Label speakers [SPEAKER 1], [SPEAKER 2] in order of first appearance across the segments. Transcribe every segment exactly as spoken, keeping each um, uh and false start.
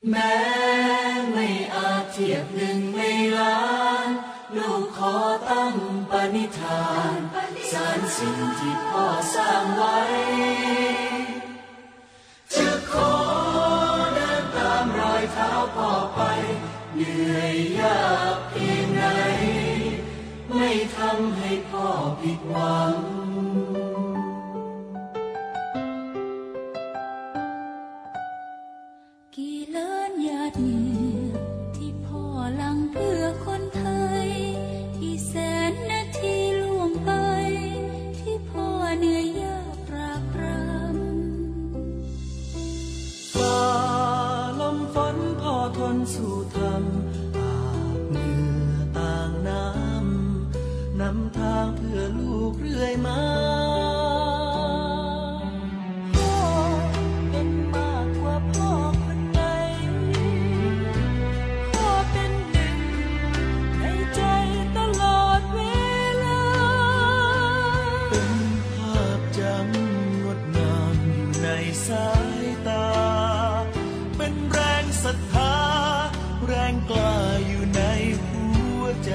[SPEAKER 1] แม้ไม่อาจเทียบหนึ่งในล้านลูกขอตั้งปณิธานสานสิ่งที่พ่อสร้างไว้จะขอเดินตามรอยเท้าพ่อไปเหนื่อยยากเพียงไหนไม่ทำให้พ่อผิดหวัง
[SPEAKER 2] กี่ล้านหยาดเหงื่อที่พ่อหลั่งเพื่อคนไทยกี่แสนนาทีล่วงไปที่พ่อเหนื่อยยากตรากตรำ
[SPEAKER 1] ฝ่าลมฝนพ่อทนสู้ทำอาบเหงื่อต่างน้ำนำทางเพื่อลูกเรื่อยมาพ่อเป็นมากกว่าพ่อคนใดพ่อเป็นหนึ่งในใจตลอดเวลาเป็นภาพจำงดงามอยู่ในสายตาเป็นแรงศรัทธาแรงกล้าอยู่ในหัวใจ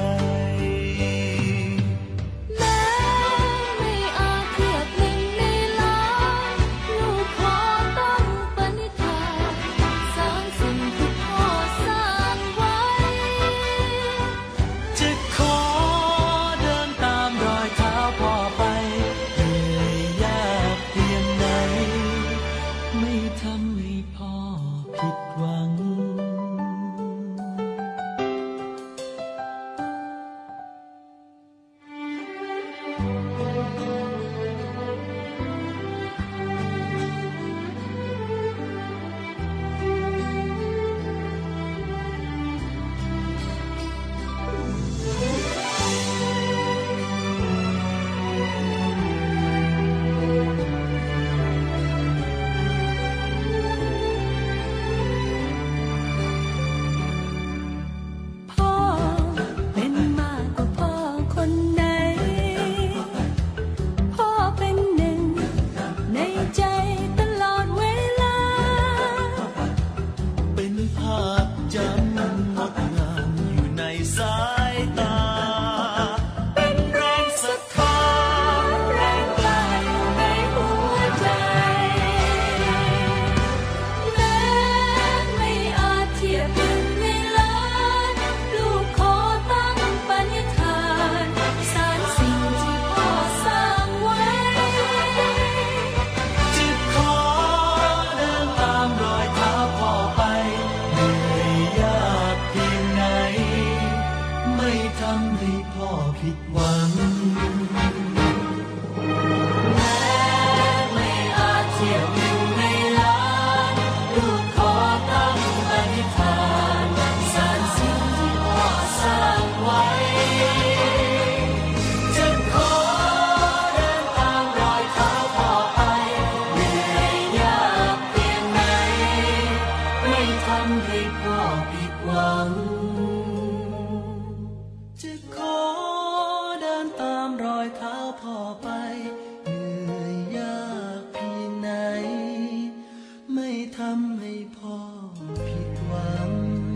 [SPEAKER 1] ทำให้พ่อผิดหวัง